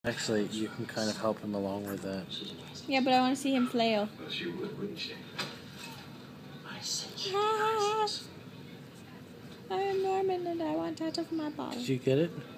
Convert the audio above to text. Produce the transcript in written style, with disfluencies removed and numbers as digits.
Actually, you can kind of help him along with that. Yeah, but I want to see him flail. Well, she would, wouldn't she? I am Norman and I want out of my ball. Did you get it?